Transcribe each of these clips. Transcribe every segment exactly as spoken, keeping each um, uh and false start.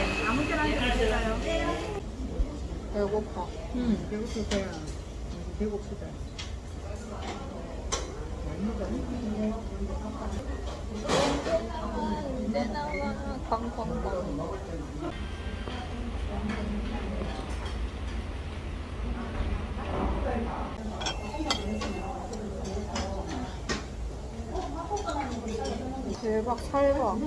아무 때나 드릴까요? 배고파. 응, 배고플 거야. 배고프다. 이제 나와. 광광광. 대박, 살봐.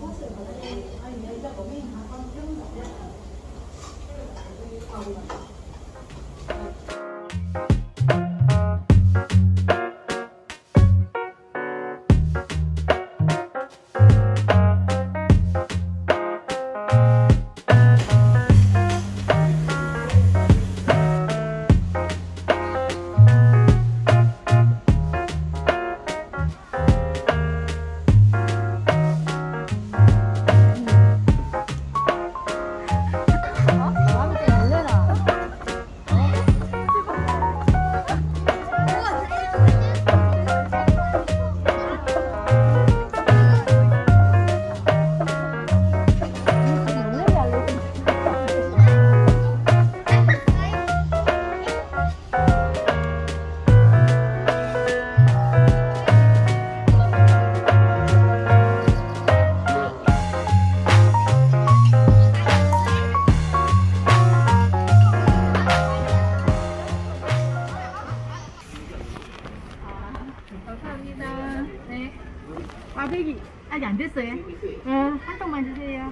감사합니다. 네. 꽈배기 아직 안 됐어요? 응, 한 통만 주세요.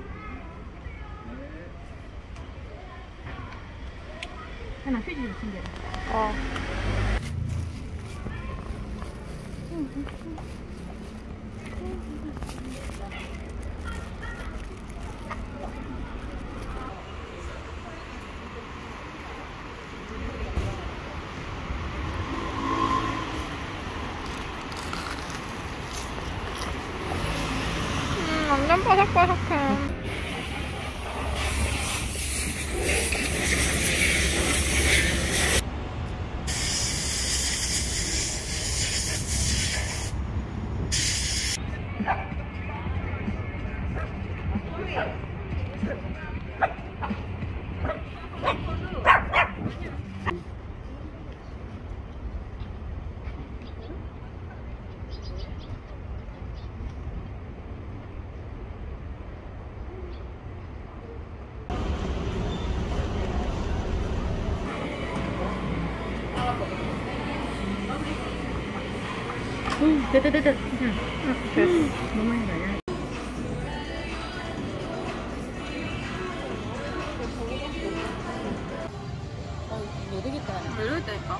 하나 휴지 좀 챙겨라. 어. 음, 완전 바삭바삭해. 응, 됐다, 됐다. 응, 응, 됐어. 너무 많이 가냐? 왜 되겠다. 왜 이러겠다니까?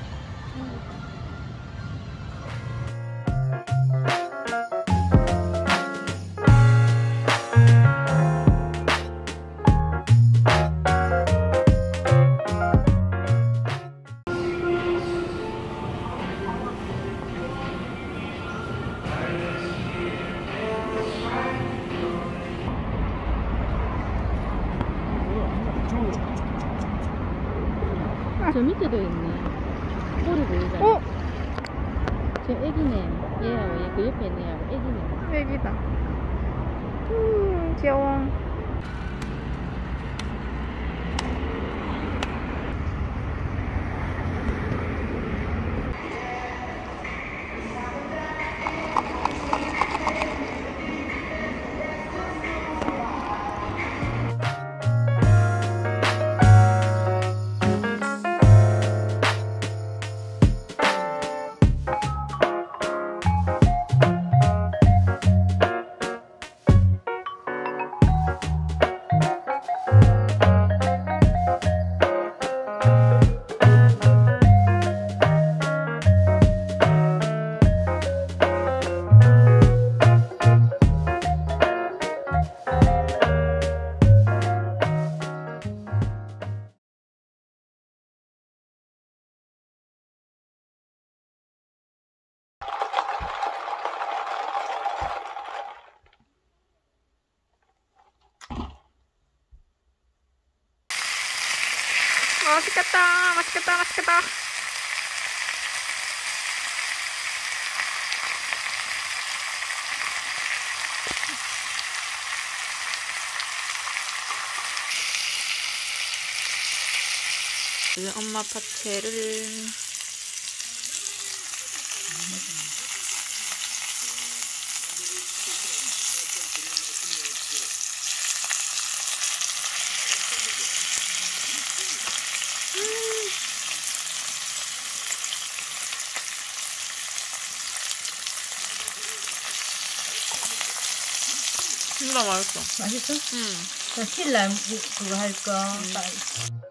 저 밑에도 있네. 꼬리 보이잖아. 어? 저 애기네. 얘하고 얘 그 옆에 있는 애하고 애기네. 애기다. 음, 귀여워. 맛있겠다, 맛있겠다, 맛있겠다. 지금 엄마 파채를 진짜 맛있어. 맛있어? 응. 자, 신랑 그거 할 거.